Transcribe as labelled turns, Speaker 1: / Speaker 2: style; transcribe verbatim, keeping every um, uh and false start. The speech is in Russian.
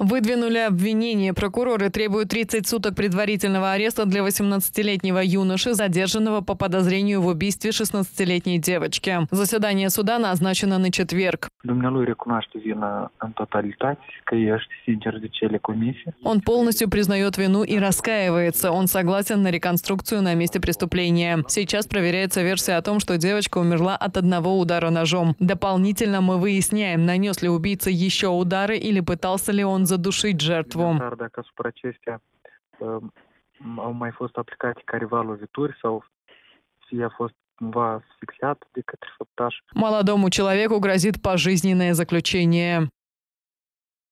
Speaker 1: Выдвинули обвинение. Прокуроры требуют тридцать суток предварительного ареста для восемнадцатилетнего юноши, задержанного по подозрению в убийстве шестнадцатилетней девочки. Заседание суда назначено на четверг. Он полностью признает вину и раскаивается. Он согласен на реконструкцию на месте преступления. Сейчас проверяется версия о том, что девочка умерла от одного удара ножом. Дополнительно мы выясняем, нанес ли убийца еще удары или пытался ли он задушить жертву. Молодому человеку грозит пожизненное заключение.